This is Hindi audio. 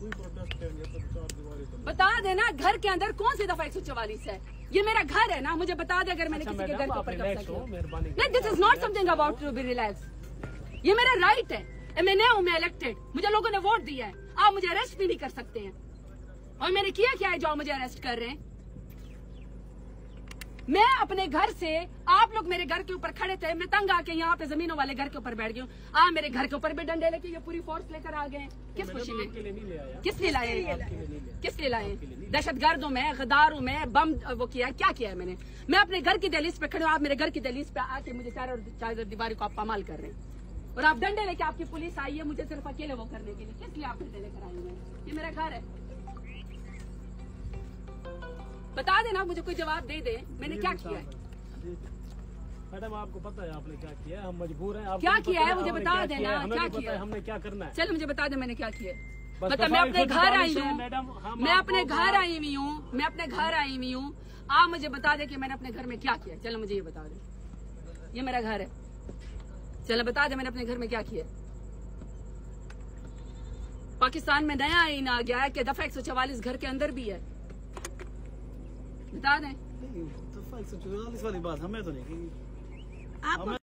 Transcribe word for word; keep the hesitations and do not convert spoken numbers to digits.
बता देना घर के अंदर कौन सी दफा एक सौ चौवालीस है? ये मेरा घर है ना, मुझे बता दे अगर मैंने किसी के घर के ऊपर कब्जा किया। नहीं, this is not something about to be relax. ये मेरा राइट है, मैं नया हूँ, मैं इलेक्टेड, मुझे लोगों ने वोट दिया है। आप मुझे अरेस्ट भी नहीं कर सकते हैं। और मैंने किया क्या है जो आप मुझे अरेस्ट कर रहे हैं? मैं अपने घर से, आप लोग मेरे घर के ऊपर खड़े थे, मैं तंग आके यहाँ पे जमीनों वाले घर के ऊपर बैठ गई हूँ। आप मेरे घर के ऊपर भी डंडे लेके ये पूरी फोर्स लेकर आ गए। किस खुशी में? किस लिए लाए? किस लिए लाए? दहशतगर्दों में, गद्दारों में बम वो किया, क्या किया है मैंने? मैं अपने घर की दहलीज पे खड़े हूँ, आप मेरे घर की दहलीज पे आके मुझे चार चार दीवारी को आप पामाल कर रहे हैं। और आप डंडे लेके, आपकी पुलिस आई है मुझे सिर्फ अकेले वो करने के लिए। किस लिए आप डंडे लेकर आई हैं? ये मेरा घर है। बता देना, मुझे कोई जवाब दे दे, मैंने क्या किया है? मैडम आपको पता है आपने क्या किया है? हम मजबूर हैं। क्या किया है मुझे बता देना, क्या किया? हमने क्या करना है? चलो मुझे बता दे मैंने क्या किया। मतलब मैं अपने घर आई हूँ, मैं अपने घर आई हुई हूँ, मैं अपने घर आई हुई हूँ। आप मुझे बता दे कि मैंने अपने घर में क्या किया। चलो मुझे ये बता दे, ये मेरा घर है। चलो बता दे मैंने अपने घर में क्या किया। पाकिस्तान में नया आईन आ गया है कि दफा एक सौ चवालीस घर के अंदर भी है। बता दें। दफा एक सौ चवालीस वाली बात हमें तो नहीं की।